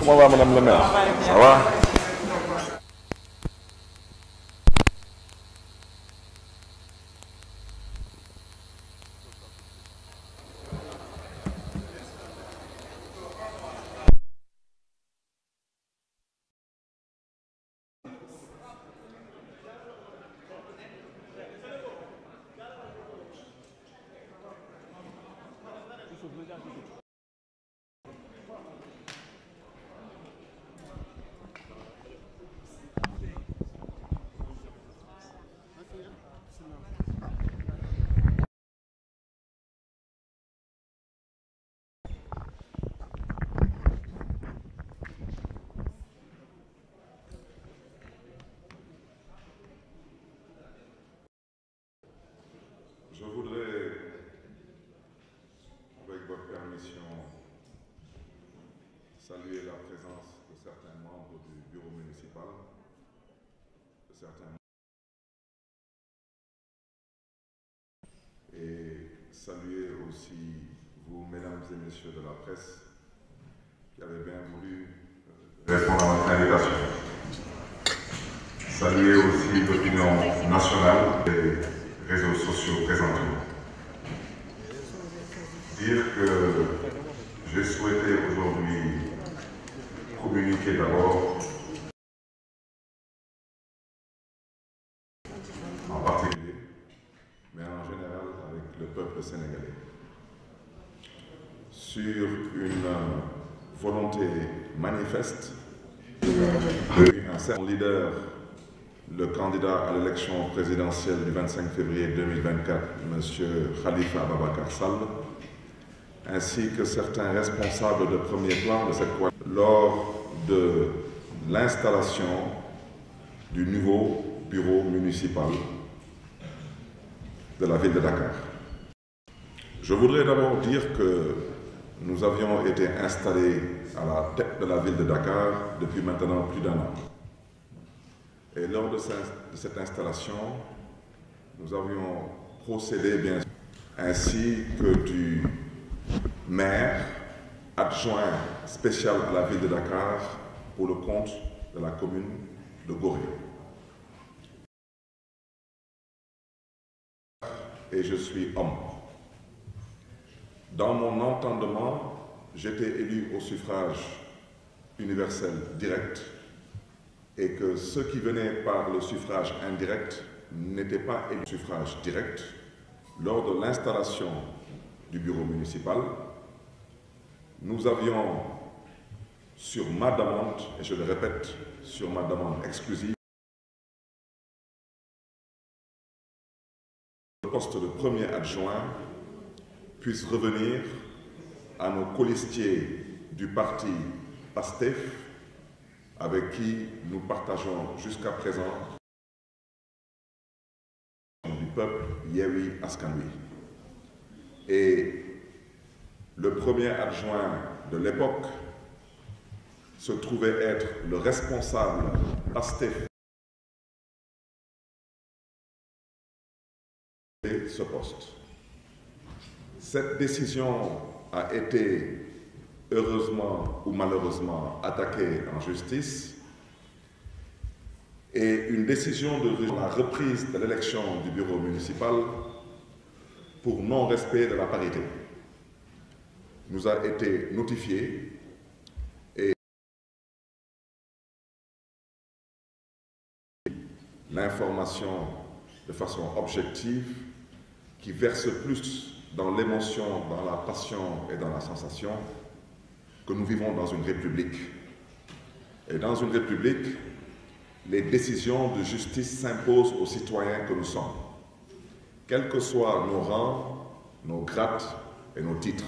Comment va Madame le maire? Ça va? Je voudrais, avec votre permission, saluer la présence de certains membres du bureau municipal, et saluer aussi vous, mesdames et messieurs de la presse, qui avez bien voulu répondre à notre invitation. Saluer aussi l'opinion nationale et réseaux sociaux présentement. Dire que j'ai souhaité aujourd'hui communiquer d'abord, en particulier, mais en général avec le peuple sénégalais, sur une volonté manifeste d'un certain leader, le candidat à l'élection présidentielle du 25 février 2024, M. Khalifa Ababacar Sall, ainsi que certains responsables de premier plan de cette coalition, lors de l'installation du nouveau bureau municipal de la ville de Dakar. Je voudrais d'abord dire que nous avions été installés à la tête de la ville de Dakar depuis maintenant plus d'1 an. Et lors de cette installation, nous avions procédé bien sûr, ainsi que du maire adjoint spécial à la ville de Dakar pour le compte de la commune de Gorée. Et je suis homme. Dans mon entendement, j'étais élu au suffrage universel direct et que ceux qui venaient par le suffrage indirect n'étaient pas élus au suffrage direct. Lors de l'installation du bureau municipal, nous avions, sur ma demande, et je le répète, sur ma demande exclusive, le poste de premier adjoint puisse revenir à nos colistiers du parti PASTEF, avec qui nous partageons jusqu'à présent du peuple Yewwi Askan Wi. Et le premier adjoint de l'époque se trouvait être le responsable PASTEF de ce poste. Cette décision a été heureusement ou malheureusement attaquée en justice et une décision de la reprise de l'élection du bureau municipal pour non-respect de la parité nous a été notifiée et l'information de façon objective qui verse plus dans l'émotion, dans la passion et dans la sensation que nous vivons dans une république. Et dans une république, les décisions de justice s'imposent aux citoyens que nous sommes, quels que soient nos rangs, nos grades et nos titres.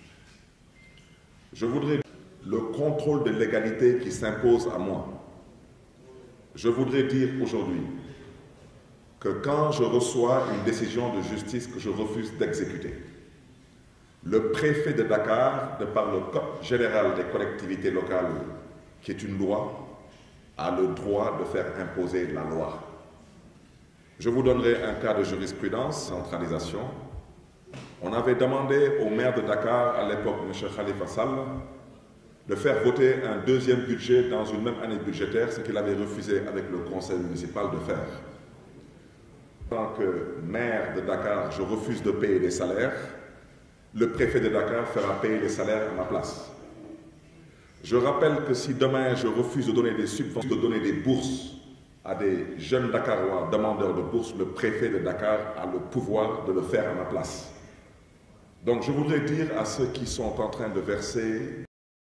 Je voudrais le contrôle de l'égalité qui s'impose à moi. Je voudrais dire aujourd'hui que quand je reçois une décision de justice que je refuse d'exécuter, le préfet de Dakar, de par le Code général des collectivités locales, qui est une loi, a le droit de faire imposer la loi. Je vous donnerai un cas de jurisprudence, centralisation. On avait demandé au maire de Dakar, à l'époque, M. Khalifa Sall, de faire voter un deuxième budget dans une même année budgétaire, ce qu'il avait refusé avec le conseil municipal de faire. En tant que maire de Dakar, je refuse de payer des salaires. Le préfet de Dakar fera payer les salaires à ma place. Je rappelle que si demain je refuse de donner des subventions, de donner des bourses à des jeunes Dakarois demandeurs de bourses, le préfet de Dakar a le pouvoir de le faire à ma place. Donc je voudrais dire à ceux qui sont en train de verser,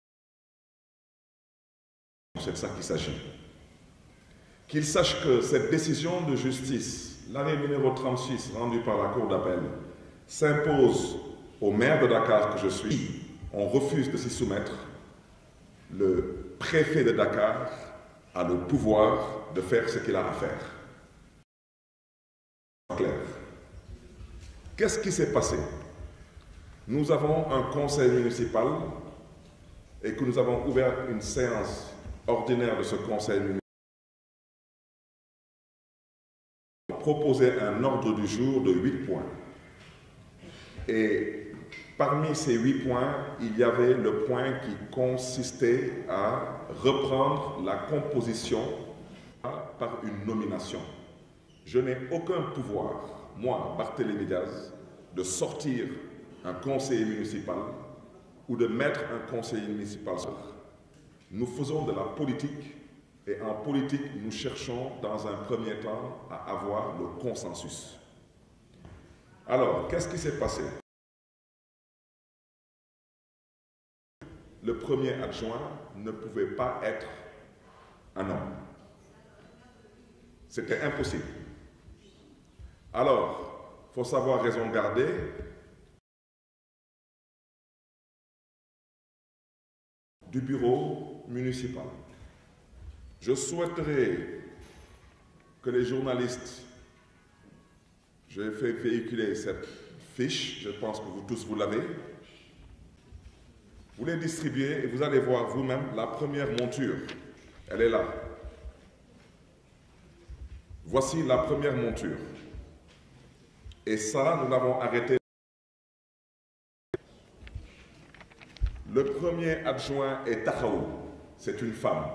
c'est de ça qu'il s'agit. Qu'ils sachent que cette décision de justice, l'arrêt numéro 36 rendu par la Cour d'appel, s'impose au maire de Dakar que je suis. On refuse de s'y soumettre. Le préfet de Dakar a le pouvoir de faire ce qu'il a à faire. Clair. Qu'est-ce qui s'est passé? Nous avons un conseil municipal et que nous avons ouvert une séance ordinaire de ce conseil municipal. Proposer un ordre du jour de 8 points. Et parmi ces 8 points, il y avait le point qui consistait à reprendre la composition par une nomination. Je n'ai aucun pouvoir, moi, Barthélémy Diaz, de sortir un conseiller municipal ou de mettre un conseiller municipal. Nous faisons de la politique et en politique, nous cherchons dans un premier temps à avoir le consensus. Alors, qu'est-ce qui s'est passé? Le premier adjoint ne pouvait pas être un homme. C'était impossible. Alors, il faut savoir raison garder. Du bureau municipal. Je souhaiterais que les journalistes, j'ai fait véhiculer cette fiche, je pense que vous tous vous l'avez, vous les distribuez et vous allez voir vous-même la première monture. Elle est là. Voici la première monture. Et ça, nous l'avons arrêté. Le premier adjoint est Tahaou, c'est une femme.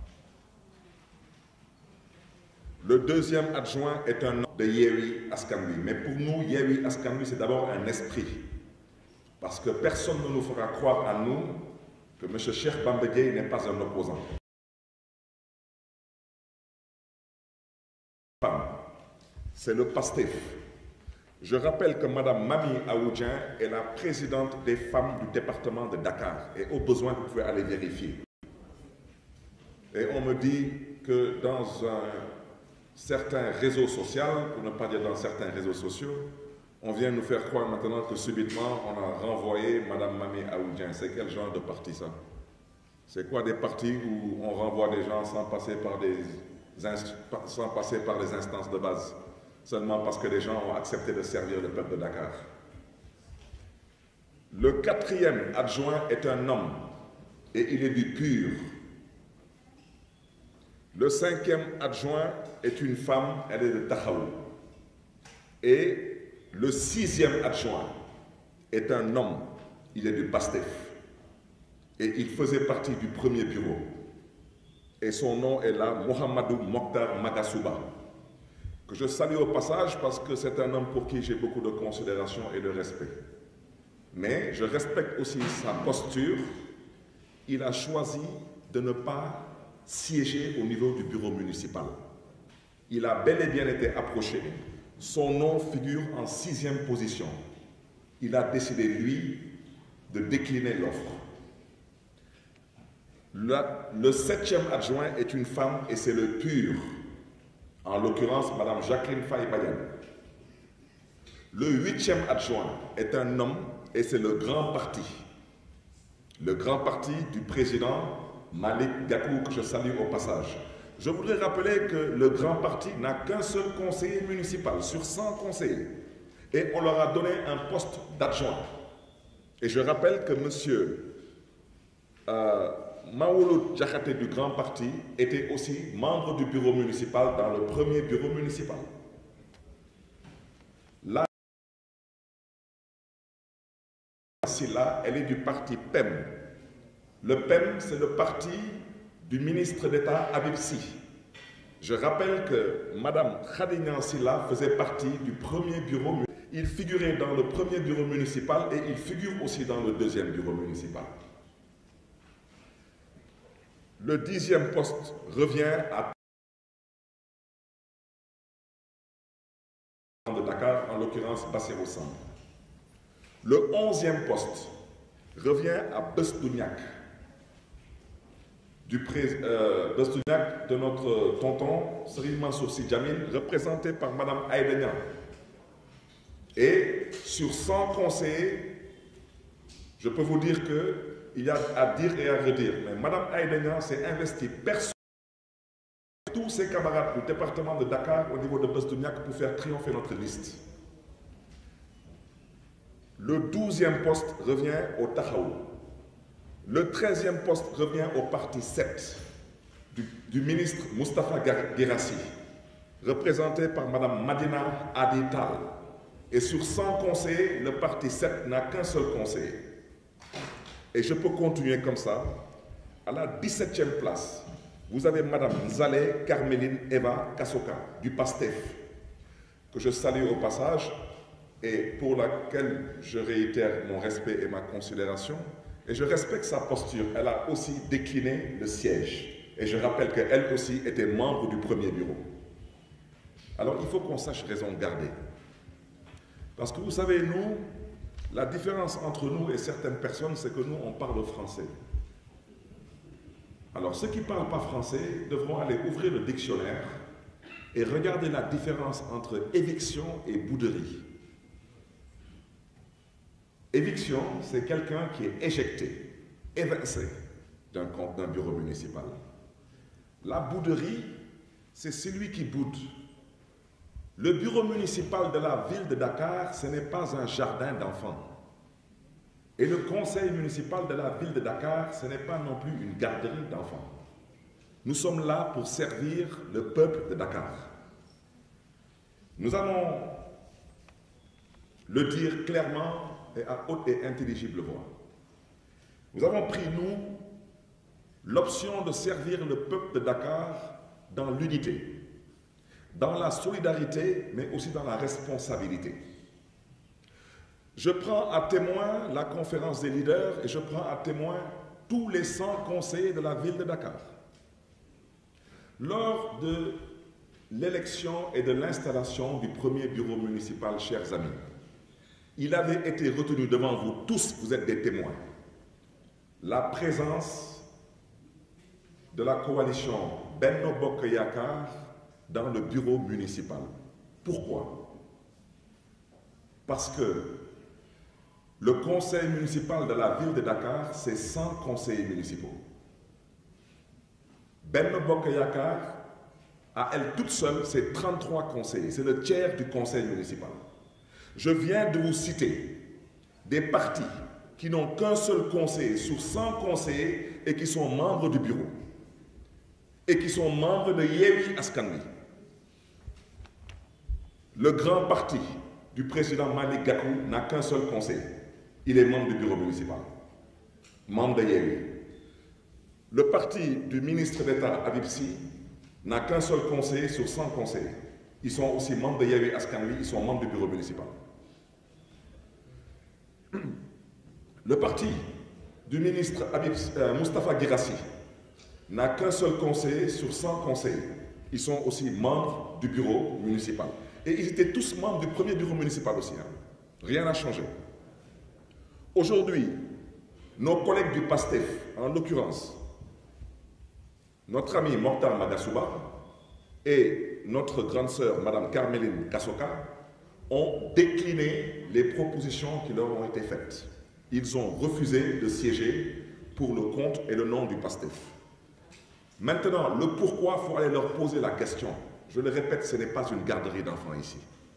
Le deuxième adjoint est un homme de Yewwi Askan Wi. Mais pour nous, Yewwi Askan Wi, c'est d'abord un esprit. Parce que personne ne nous fera croire à nous que M. Cheikh Bamba Dièye n'est pas un opposant. C'est le PASTEF. Je rappelle que Mme Mami Aoudjian est la présidente des femmes du département de Dakar. Et au besoin, vous pouvez aller vérifier. Et on me dit que dans un certain réseau social, pour ne pas dire dans certains réseaux sociaux, on vient nous faire croire maintenant que subitement, on a renvoyé Mme Mami Aoudjian. C'est quel genre de parti ça? C'est quoi des partis où on renvoie des gens sans passer par les instances de base? Seulement parce que les gens ont accepté de servir le peuple de Dakar. Le quatrième adjoint est un homme et il est du pur. Le cinquième adjoint est une femme, elle est de Tahaou. Et le sixième adjoint est un homme, il est du PASTEF. Et il faisait partie du premier bureau. Et son nom est là, Mohamedou Mokhtar Magasouba, que je salue au passage parce que c'est un homme pour qui j'ai beaucoup de considération et de respect. Mais je respecte aussi sa posture. Il a choisi de ne pas siéger au niveau du bureau municipal. Il a bel et bien été approché. Son nom figure en 6e position. Il a décidé, lui, de décliner l'offre. Le 7e adjoint est une femme et c'est le pur. En l'occurrence, Mme Jacqueline Faye-Bayan. Le 8e adjoint est un homme et c'est le grand parti. Le grand parti du président Malick Gakou, que je salue au passage. Je voudrais rappeler que le grand parti n'a qu'un seul conseiller municipal sur 100 conseillers. Et on leur a donné un poste d'adjoint. Et je rappelle que M. Maouloud Diakhaté du Grand Parti était aussi membre du bureau municipal dans le premier bureau municipal. Là, elle est du parti PEM. Le PEM, c'est le parti du ministre d'État Habib Sy. Je rappelle que Mme Khady Niang Silla faisait partie du premier bureau. Il figurait dans le premier bureau municipal et il figure aussi dans le deuxième bureau municipal. Le 10e poste revient à de Dakar, en l'occurrence Bassirou Samb. Le 11e poste revient à Bestouniak, Bestouniak de notre tonton Serigne Mansour Sy Djamil, représenté par Mme Aïda Niang. Et sur 100 conseillers, je peux vous dire qu'il y a à dire et à redire. Mais Mme Aïda Niang s'est investie personnellement tous ses camarades du département de Dakar au niveau de Bestouniak pour faire triompher notre liste. Le 12e poste revient au Tahaou. Le 13e poste revient au parti 7 du ministre Moustapha Guirassy, représenté par Mme Madina Adital. Et sur 100 conseillers, le parti 7 n'a qu'un seul conseiller. Et je peux continuer comme ça. À la 17e place, vous avez Mme Nzalé Carmeline Eva Kassoka du PASTEF, que je salue au passage et pour laquelle je réitère mon respect et ma considération. Et je respecte sa posture. Elle a aussi décliné le siège. Et je rappelle qu'elle aussi était membre du premier bureau. Alors il faut qu'on sache raison garder. Parce que vous savez, nous, la différence entre nous et certaines personnes, c'est que nous, on parle français. Alors ceux qui ne parlent pas français devront aller ouvrir le dictionnaire et regarder la différence entre éviction et bouderie. Éviction, c'est quelqu'un qui est éjecté, évincé d'un bureau municipal. La bouderie, c'est celui qui boude. Le bureau municipal de la ville de Dakar, ce n'est pas un jardin d'enfants. Et le conseil municipal de la ville de Dakar, ce n'est pas non plus une garderie d'enfants. Nous sommes là pour servir le peuple de Dakar. Nous allons le dire clairement et à haute et intelligible voix. Nous avons pris, nous, l'option de servir le peuple de Dakar dans l'unité, dans la solidarité, mais aussi dans la responsabilité. Je prends à témoin la conférence des leaders et je prends à témoin tous les 100 conseillers de la ville de Dakar. Lors de l'élection et de l'installation du premier bureau municipal, chers amis, il avait été retenu devant vous tous, vous êtes des témoins, la présence de la coalition Benno Bokk Yakaar dans le bureau municipal. Pourquoi? Parce que le conseil municipal de la ville de Dakar, c'est 100 conseillers municipaux. Benno Bokk Yakaar, à elle toute seule, c'est 33 conseillers. C'est le tiers du conseil municipal. Je viens de vous citer des partis qui n'ont qu'un seul conseiller sur 100 conseillers et qui sont membres du bureau. Et qui sont membres de Yewwi Askan Wi. Le grand parti du président Malick Gakou n'a qu'un seul conseiller. Il est membre du bureau municipal, membre de Yewwi. Le parti du ministre d'État Habib Sy n'a qu'un seul conseiller sur 100 conseillers. Ils sont aussi membres de Yewwi Askan Wi, ils sont membres du bureau municipal. Le parti du ministre Moustapha Guirassy n'a qu'un seul conseiller sur 100 conseillers. Ils sont aussi membres du bureau municipal. Et ils étaient tous membres du premier bureau municipal aussi. Hein. Rien n'a changé. Aujourd'hui, nos collègues du PASTEF, en l'occurrence, notre ami Mokhtar Magasuba et notre grande sœur, Mme Carmeline Kassoka, ont décliné les propositions qui leur ont été faites. Ils ont refusé de siéger pour le compte et le nom du PASTEF. Maintenant, le pourquoi, il faut aller leur poser la question. Je le répète, ce n'est pas une garderie d'enfants ici.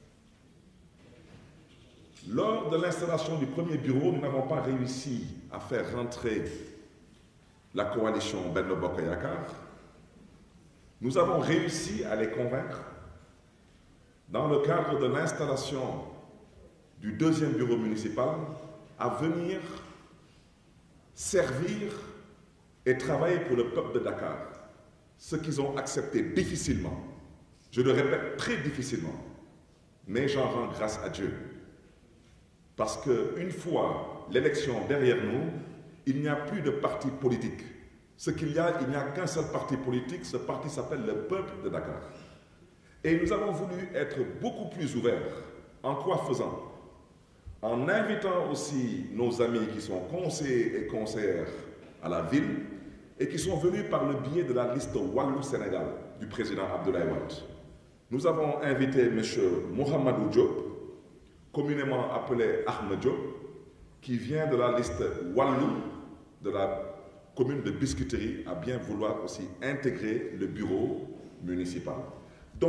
Lors de l'installation du premier bureau, nous n'avons pas réussi à faire rentrer la coalition Benno Bokk Yakaar. Nous avons réussi à les convaincre dans le cadre de l'installation du deuxième bureau municipal à venir servir et travailler pour le peuple de Dakar, ce qu'ils ont accepté difficilement, je le répète, très difficilement, mais j'en rends grâce à Dieu. Parce qu'une fois l'élection derrière nous, il n'y a plus de parti politique. Ce qu'il y a, il n'y a qu'un seul parti politique, ce parti s'appelle le peuple de Dakar. Et nous avons voulu être beaucoup plus ouverts. En quoi faisant? En invitant aussi nos amis qui sont conseillers et conseillères à la ville et qui sont venus par le biais de la liste Wallu Sénégal du président Abdoulaye Wade. Nous avons invité M. Mohamedou Diop, communément appelé Ahmed Diop, qui vient de la liste Wallu de la commune de Biscuiterie, à bien vouloir aussi intégrer le bureau municipal.